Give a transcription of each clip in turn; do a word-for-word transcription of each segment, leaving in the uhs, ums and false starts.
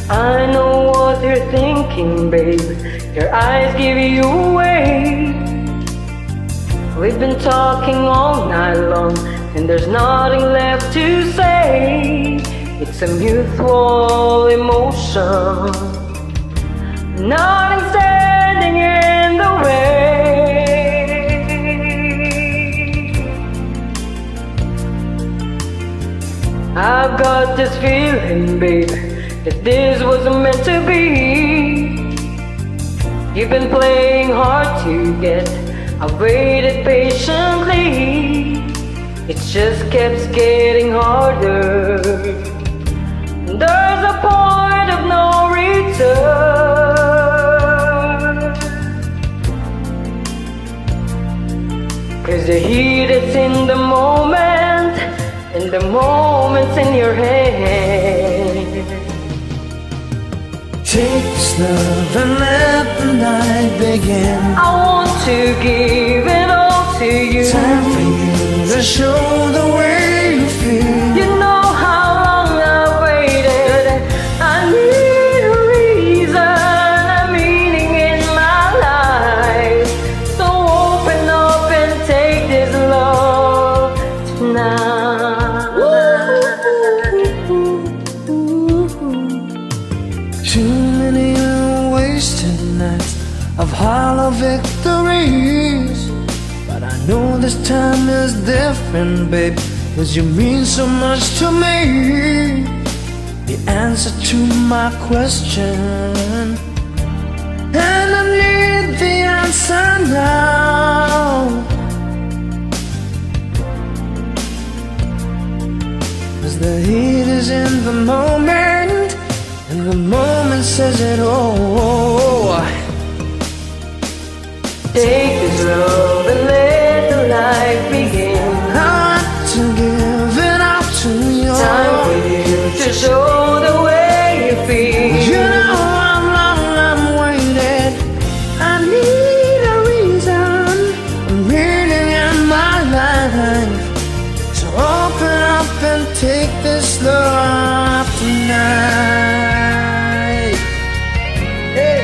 I know what you're thinking, babe. Your eyes give you away. We've been talking all night long, and there's nothing left to say. It's a mutual emotion, nothing standing in the way. I've got this feeling, babe, that this wasn't meant to be. You've been playing hard to get, I've waited patiently. It just keeps getting harder. There's a point of no return, 'cause the heat is in the moment, and the moment's in your hand. Take this love and let the night begin. I want to give it all to you. Time for you to show the way you feel. You know how long I've waited. I need a reason, a meaning in my life. So open up and take this love tonight. Too many wasted nights of hollow victories, but I know this time is different, babe, 'cause you mean so much to me. The answer to my question, and I need the answer now. 'Cause the heat is in the moment, and the moment says it all. Take this love and let the light begin. I want to give it out to you. Time for you to show the way you feel. You know how long I'm waiting. I need a reason, a meaning in my life. So open up and take this love tonight. Hey.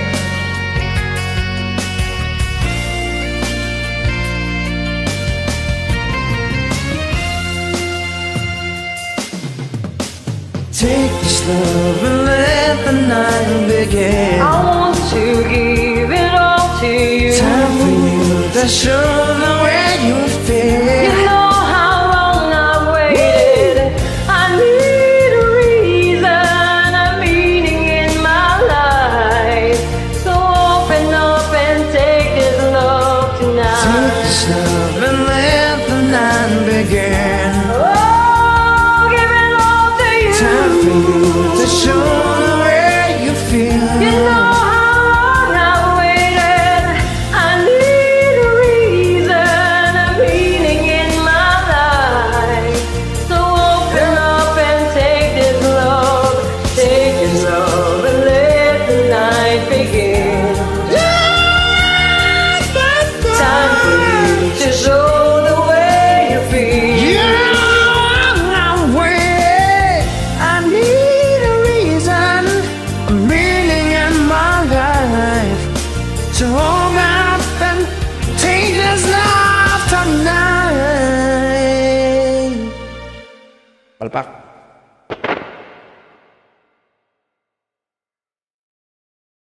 Take this love and let the night begin. I want to give it all to you. Time for you to show the way you feel. You know how long I've waited. I need a reason, a meaning in my life. So open up and take this love tonight. Take this love and let the night begin. Oh, give it all to you. Time for you to show the way you feel. You know how long I've waited. I need a reason, a meaning in my life. So open up and take this love, take this love and let the night begin. Time for you to show the way you feel. You know I'm waiting. I need a reason, a meaning in my life. So open up and take this love tonight. Palpak.